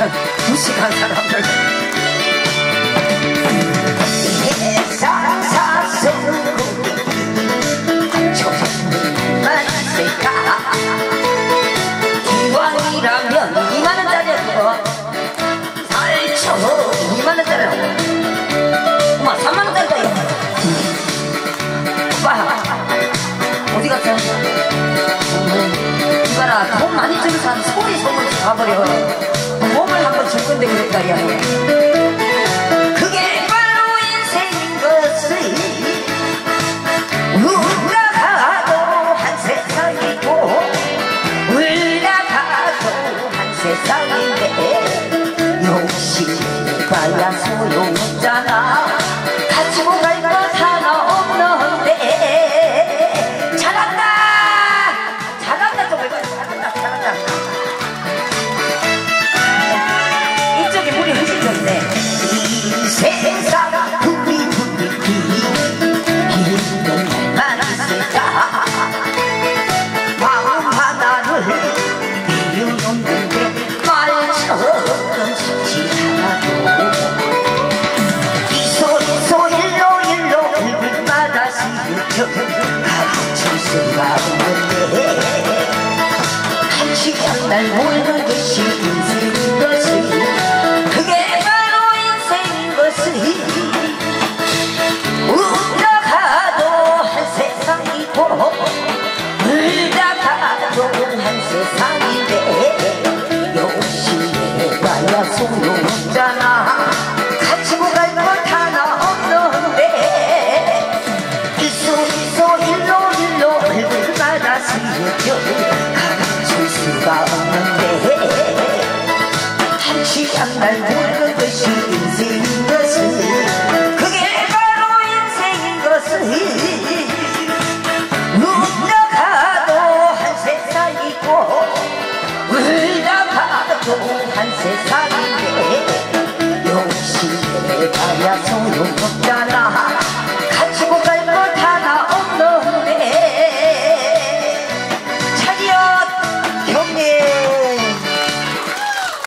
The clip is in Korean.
무식한 사람들. 세상 속으로 조금만 있을까. 기왕이라면 2만원짜리 그거 살쳐 2만원짜리 엄마 3만원짜리다. 오빠 어디 갔어? 이봐라, 돈 많이 주는 사람 소리 소문 가버려. 몸을 한번 줄 건데 그랬다 야. 그게 바로 인생인 것을 울다가도 한 세상이고 울다가도 한 세상인데 욕심내봐야 소용없잖아. 가지고 갈 것 하나 없는데. 잘한다 좀 해봐. 잘한다. 이쪽에 물이 훨씬 좋네. 이 세상 부리부리 힘든 날만 있을까. 마음 하나를 이루는데 말처럼 쉽지 않아도 이소 일로 얼굴마다 스쳐 가르칠 수가 없는데 한시간 날 모르는 것이 인생인 것을. 그게 바로 인생인 것을. 울다가도 한 세상이고 울다가도 한 세상인데 욕심내봐야 소용없잖아. 가지고 갈 것 하나 없는데 이소 일로 얼굴마다 스쳐 가르칠 수가 없는데 한시간 날 모르는 것이 인생인 것을. 그게 바로 인생인 것을. 울다가도 한 세상이고 울다가도 한 세상인데 욕심내봐야 소용없다.